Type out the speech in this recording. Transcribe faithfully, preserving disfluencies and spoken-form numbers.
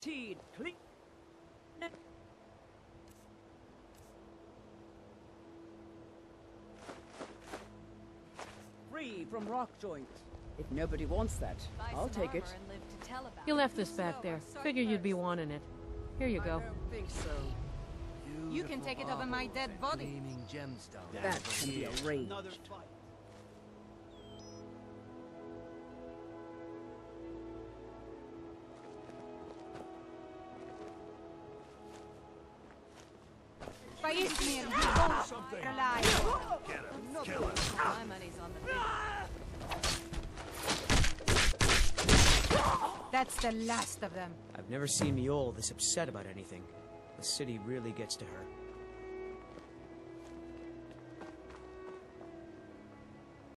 Teed, clean. Free from rock joints. If nobody wants that, I'll take it. You left this back there. Figured you'd be wanting it. Here you go. I don't think so. You can take it over my dead body. That can be arranged. Fight me and you won't rely. Get him! Kill him! My money's on the field. That's the last of them. I've never seen Mjoll this upset about anything. The city really gets to her.